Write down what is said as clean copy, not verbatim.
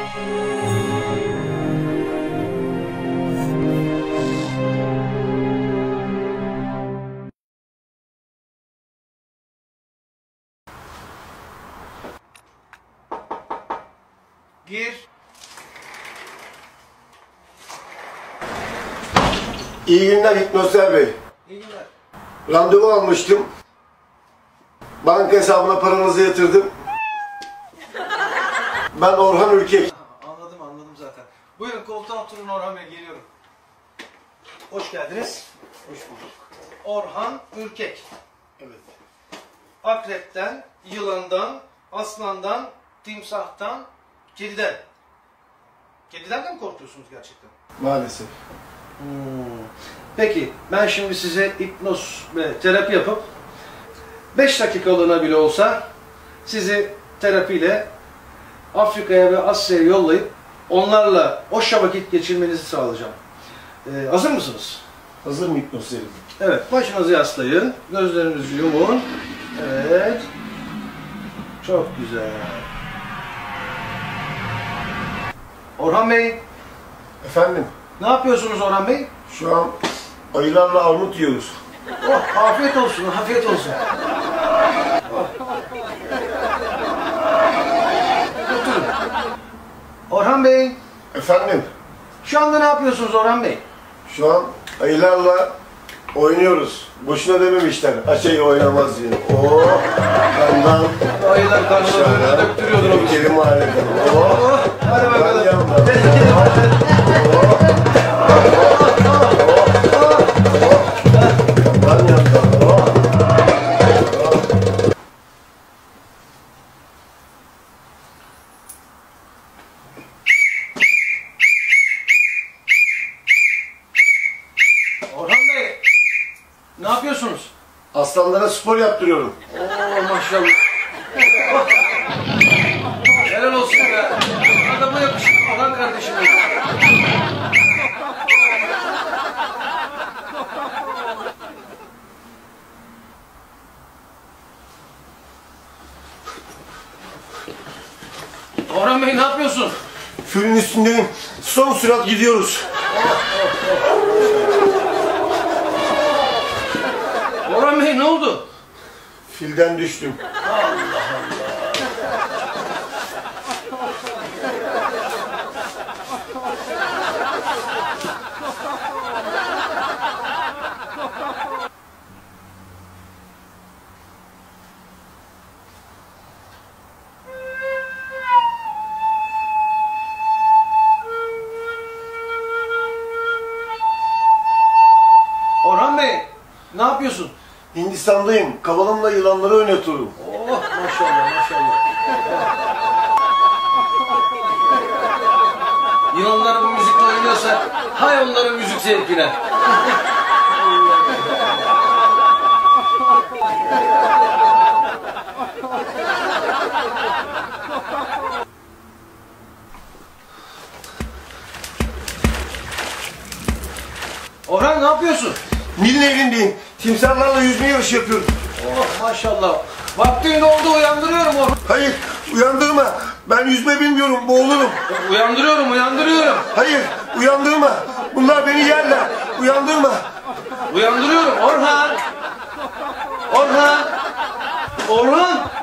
Gir. İyi günler Hipnotzer Bey. İyi günler. Randevu almıştım. Banka hesabına paranızı yatırdım. Ben Orhan Ürkek. Anladım zaten. Buyurun koltuğa oturun Orhan Bey, geliyorum. Hoş geldiniz. Hoş bulduk. Orhan Ürkek. Evet. Akrepten, yılandan, aslandan, timsahtan, kediden. Kediden de mi korkuyorsunuz gerçekten? Maalesef. Peki, ben şimdi size hipnoz ve terapi yapıp 5 dakikalığına bile olsa sizi terapiyle Afrika'ya ve Asya'ya yollayıp onlarla hoşça vakit geçirmenizi sağlayacağım. Hazır mısınız? Hazır mı Hipnotzerim? Evet, başınızı yaslayın, gözlerinizi yumun. Evet, çok güzel. Orhan Bey, Efendim, ne yapıyorsunuz Orhan Bey? şu an ayılarla armut yiyoruz. Oh, afiyet olsun, afiyet olsun. Oturun. Orhan Bey, Efendim, şu anda ne yapıyorsunuz Orhan Bey? şu an ayılarla oynuyoruz. Boşuna dememişler, açayı oynamaz diye. Oo, kandan Ayılar karnına böyle döktürüyordur o bizi. kelime halinde. Oo, Hadi ben bakalım. yandım. Ben yandım. Oo. Orhan Bey, ne yapıyorsunuz? Aslanlara spor yaptırıyorum. Oo maşallah. Helal olsun be. Adama yakışık Orhan kardeşim. Orhan Bey ne yapıyorsun? Fülün üstündeyim. Son sürat gidiyoruz. Orhan Bey ne oldu? Filden düştüm. Orhan Bey ne yapıyorsun? Hindistan'dayım. Kavalımla yılanları oynatıyorum. Oh maşallah maşallah. Yılanlar bu müzikle oynuyorsa hay onların müzik zevkine. Orhan ne yapıyorsun? Nil Nehri'ndeyim. Timsahlarla yüzme yarışı yapıyorum. Oh maşallah. Vaktin oldu, uyandırıyorum Orhan. Hayır, uyandırma. Ben yüzme bilmiyorum, boğulurum. Uyandırıyorum. Hayır, uyandırma. Bunlar beni yerler. Uyandırma. Uyandırıyorum Orhan. Orhan.